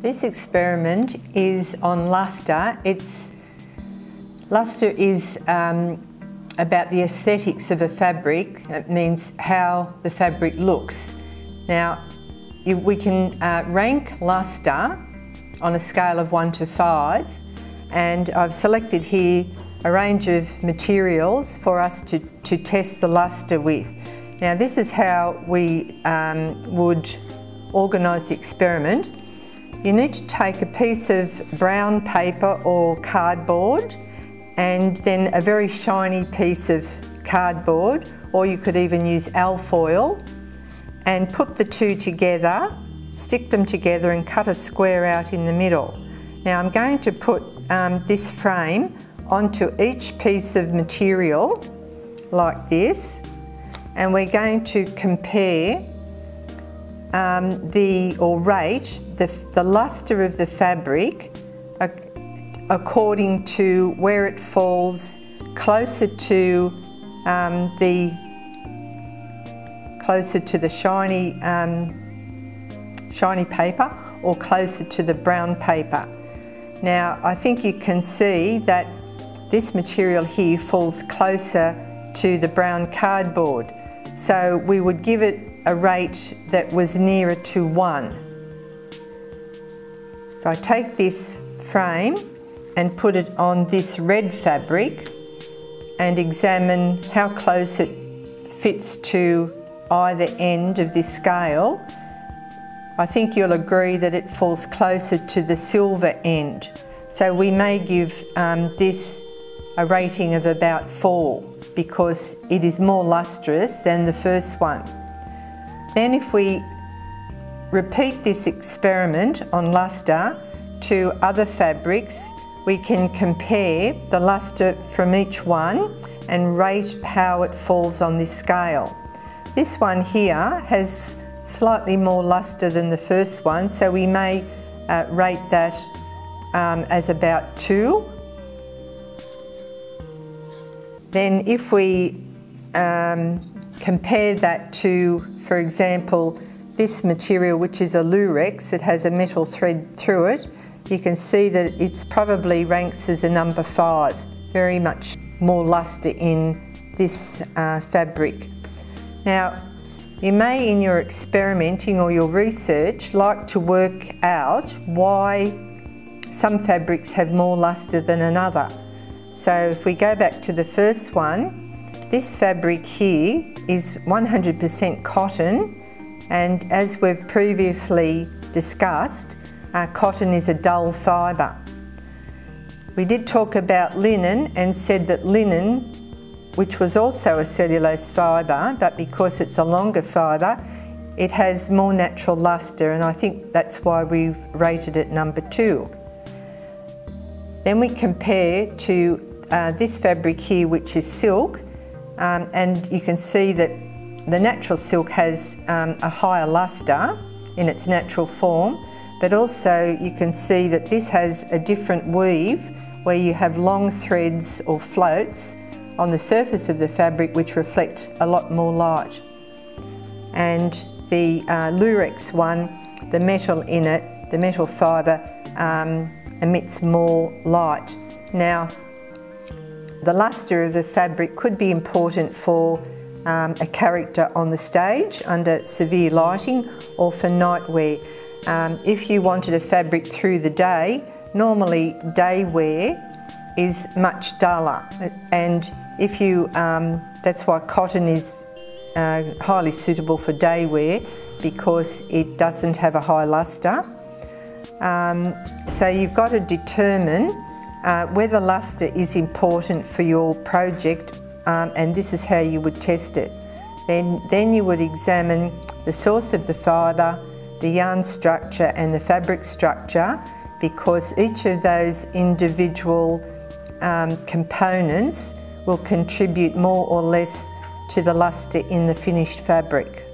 This experiment is on lustre. Lustre is about the aesthetics of a fabric. It means how the fabric looks. Now, we can rank lustre on a scale of 1 to 5, and I've selected here a range of materials for us to test the lustre with. Now, this is how we would organise the experiment. You need to take a piece of brown paper or cardboard and then a very shiny piece of cardboard, or you could even use alfoil, and put the two together, stick them together and cut a square out in the middle. Now I'm going to put this frame onto each piece of material like this, and we're going to compare rate the lustre of the fabric according to where it falls closer to the shiny paper or closer to the brown paper. Now I think you can see that this material here falls closer to the brown cardboard, so we would give it a rate that was nearer to 1. If I take this frame and put it on this red fabric and examine how close it fits to either end of this scale, I think you'll agree that it falls closer to the silver end. So we may give this a rating of about 4 because it is more lustrous than the first one. Then if we repeat this experiment on lustre to other fabrics, we can compare the lustre from each one and rate how it falls on this scale. This one here has slightly more lustre than the first one, so we may rate that as about 2. Then if we compare that to, for example, this material, which is a lurex, it has a metal thread through it, you can see that it's probably ranks as a number 5, very much more lustre in this fabric. Now, you may, in your experimenting or your research, like to work out why some fabrics have more lustre than another. So if we go back to the first one, this fabric here is 100% cotton, and as we've previously discussed, cotton is a dull fibre. We did talk about linen and said that linen, which was also a cellulose fibre, but because it's a longer fibre, it has more natural lustre, and I think that's why we've rated it number 2. Then we compare to this fabric here, which is silk, and you can see that the natural silk has a higher lustre in its natural form, but also you can see that this has a different weave where you have long threads or floats on the surface of the fabric which reflect a lot more light. And the lurex one, the metal in it, the metal fibre, emits more light. Now, the lustre of the fabric could be important for a character on the stage under severe lighting or for night wear. If you wanted a fabric through the day, normally day wear is much duller, and if you, that's why cotton is highly suitable for day wear, because it doesn't have a high lustre. So you've got to determine whether lustre is important for your project, and this is how you would test it. Then you would examine the source of the fibre, the yarn structure and the fabric structure, because each of those individual components will contribute more or less to the lustre in the finished fabric.